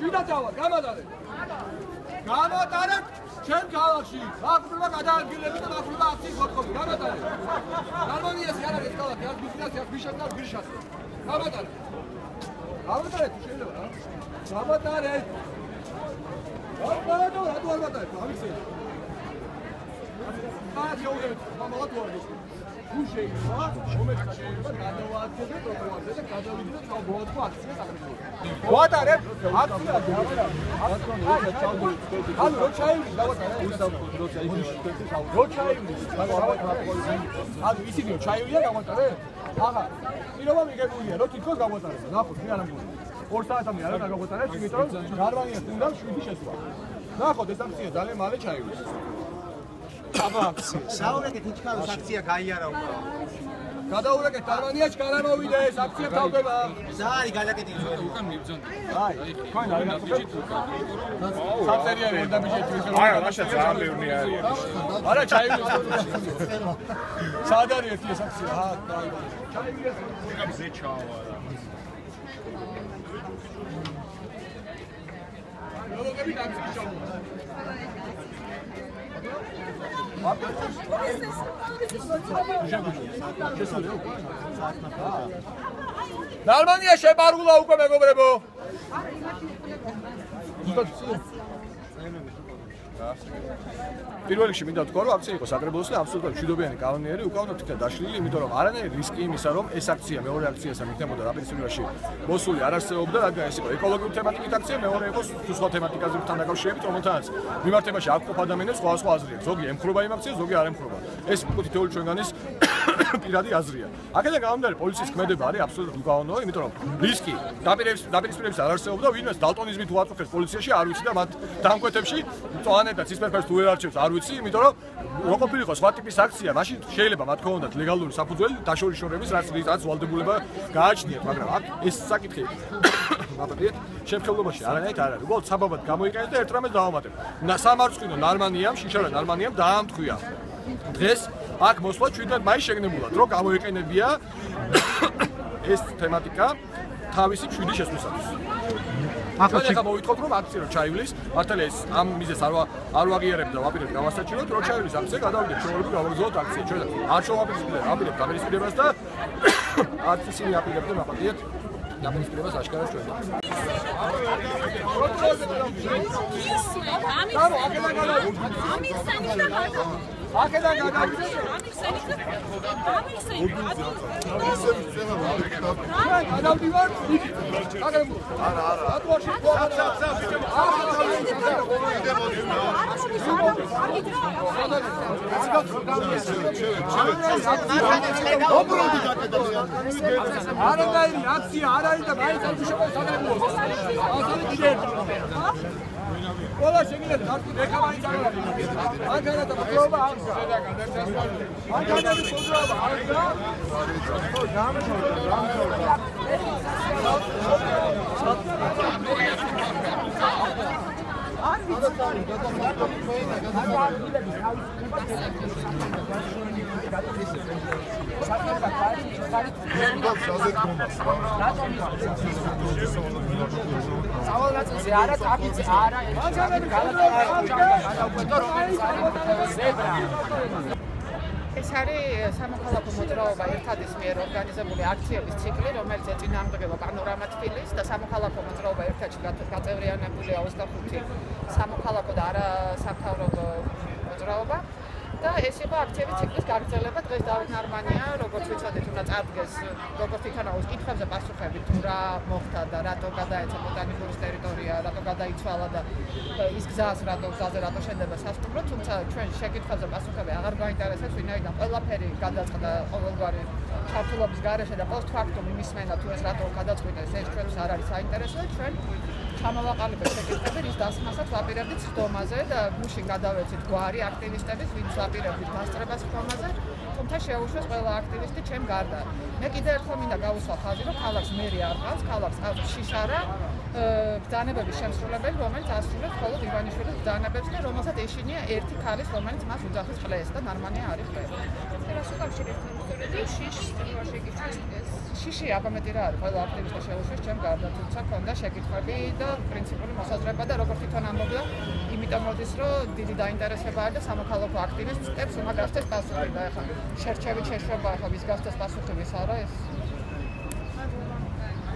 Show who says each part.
Speaker 1: შვიდათავა გამადარეთ. გამატარეთ ჩვენ ქალაქში. მაფრობა გადაადგილებით და მაფრობა აქციის მოთხოვი. გამატარეთ. გერმანიას არ არის ქალაქი, არ ბიზნესი, არ ბიშაკა, გრიშას. გამატარეთ. გამატარეთ შეიძლება რა. გამატარეთ. გამატარეთ, რა გამატარეთ? ამისე. აჯობეთ, მომავალ გუშეილა, მომეცადე გადავააცდე პროგრამაზე და გადავიდე და გავბოლოთ აქციას აგრეთვე. ვატარებ აქცია გავარა. ანუ რო ჩაივლის დავატარე. რო ჩაივლის, ანუ ისინი ჩაივლია გავატარე. აღა. პირობა მიგებულია, რომ თვითონ გავატარე. ნახოთ, მე არ ამბობ. 2 საათამდე არ გავატარე, იმიტომ რომ გერმანიას უნდა 7 შესვლა. ნახოთ, ეს აქცია ძალიან მალე ჩაივლის.
Speaker 2: საუბრეთ იჩქაროს აქცია გაიარა უკვე.
Speaker 1: გადაურეკეთ გერმანიაში გადამოვიდეს აქცია თავდება.
Speaker 2: ზარი გადაკეთილი ძველი.
Speaker 1: უკან მიბძონდი. აი, თქვენ არ ნახეთ. საფერიანი ვერ დამიჭერთ.
Speaker 3: აი, მაშა ძალიან ბევრი არის.
Speaker 1: არა, ჩაივლის. სად არის ერთი ეს აქცია? აჰა, ჩაივლის.
Speaker 3: იქა მზე ჩავა რა.
Speaker 1: ლოგები დამიჭერთ. ნორმანია შეპარგულა უკვე მეგობრებო. პირველ რიგში მინდა ვთქვა, რომ აქცია იყო საკრებულოს და აბსოლუტურად მშვიდობიანი კანონიერი უკავ უნდა თვითონ დაშლილი, იმიტომ რომ არანაირი რისკი იმისა, რომ ეს აქცია მეორე აქციასთან იქნებოდა დაპირისპირებაში მოსული არ არსებობდა, რადგან ეს იყო ეკოლოგიური თემატიკის აქცია, მეორე იყო სხვა თემატიკასთან დაკავშირებით, რომელთანაც მიმართებაში აკყოფ ადამიანებს სხვადასხვა აზრი აქვს. ზოგი ემხრობა იმ აქციას, ზოგი არ ემხრობა. ეს უკვე თითოეული ჩვენგანის პირადი აზრია. აქედან გამომდინარე პოლიციის ქმედება არის აბსოლუტურად უკანონო, იმიტომ რომ რისკი დაპირისპირებების არ არსებობდა, ვინმეს დალტონიზმით უაწუხებს პოლიციაში, არ ვიცი და მათ დამკვეთებში წვანეთ და ცისფერფერს თუ ვერ არჩევს, არ ვიცი, იმიტომ რომ რო ყოფილიყო სხვა ტიპის აქცია, მაშინ შეიძლება მათ ქონოდათ ლეგალური საფუძველი დაშორიშორების, რაც ვალდებულება გააჩნიათ, მაგრამ აქ ეს საკითხი მოგდიეთ, შეფრთხილობაში არანაირად არ არის. უბრალოდ საბაბად გამოიყენეთ და ერთ რამეს დავამატებ. სამარცხინო ნორმანიამ, შიშარა ნორმანიამ დაამტყვია. დღეს აქ მოსვლა 7 მაისს შეგნებულად, რომ გამოიყენებია ეს თემატიკა თავისი 7 შესვლისათვის. ჩვენ ახლა მოვითხოვთ, რომ აქცია რო ჩაივლის, მართალია ეს ამ მიზეზს არ ვაღიარებ და ვაპირებ გავასაჩივროთ, რო ჩაივლის აქცია, გადავიდეთ ჩვეულებრივ გავაგზავნოთ აქცია. ჩვენ არ შევაპირებთ დაპირისპირებას და არც ისინი აპირებდნენ მოგდიეთ დაპირისპირებას აშკარად ჩვენ. აქედან გადავიდეთ. გადავდივართ. არა. ატვაში არანაირი აქცია არ არის და მაინც არ შეგვიძლია საგანგებო. ასეთი კიდე ყველა შეგიძლიათ გასული ეკამაინც არ არის. მანქანა და პრობა აქვს. მანქანა და პრობა აქვს.
Speaker 4: ეს არის სამოქალაქო მოძრაობა ერთადის მიერ ორგანიზებული აქციების ციკლი, რომელიც ეწინააღმდეგება პანორამა თბილისს და სამოქალაქო მოძრაობა ერთადში გაწევრიანებულია 25 სამოქალაქო და არასამთავრობო მოძრაობა. და ეს იყო აქციების ციკლის გაგრძელება. დღეს დავით ნარმანია, როგორც ვიცოდით, უნდა წარდგეს როგორც იქანაოს კითხვებზე პასუხები, თუ რა მოხდა და რატო გადაეცა ბოტანიკური ტერიტორია, რატო გადაიცვალა და ის გზას რატო შენდება სასტუმრო, თუმცა ჩვენ შეკითხვებზე პასუხები აღარ გვაინტერესებს, ვინაიდან ყველაფერი გადაწყდა ყოველგვარი ჩართულობის გარეშე და პოსტფაქტუმ იმისმენა თუ ეს რატო გადაწყვიტეს, ეს ჩვენს არ არის საინტერესო. ჩვენ ჩამოვაყალიბეთ შეკითხვები, რის დასმასაც ვაპირებდით სხდომაზე და გუშინ გადავეცით გვარი აქტივისტების, ვინც ვაპირებდით დასწრებას სხდომაზე, თუმცა შეუშვეს ყველა აქტივისტი ჩემ გარდა. მე კიდევ ერთხელ მინდა გავუსვა ხაზი, რომ ქალაქს მერი არ ყავს, ქალაქს ყავს შიშარა ბრძანებების შემსრულებელი, რომელიც ასრულებს მხოლოდ ივანიშვილის ბრძანებებს და რომელსაც ეშინია ერთი ქალის, რომელიც მას უძახის ყლეს და ნარმანია არის ყლე.
Speaker 5: რას უკავშირებთ ისტორიით შიშს შეკითხვის ეს?
Speaker 4: შიში აბამეტი რა არის, ყველა აქტივისტი შეუშვეს ჩემ გარდა, თუმცა ქონდა შეკითხვები და პრინციპული მოსაზრება და როგორც თვითონ ამბობდა, იმიტომ მოდის, რომ დიდი დაინტერესება არის და სამოქალაქო აქტივისტებს უნდა გასცეს პასუხი და ეხლა შერჩევით შეშვება, ეხლა ვის გასცეს პასუხი, ვის არა ეს.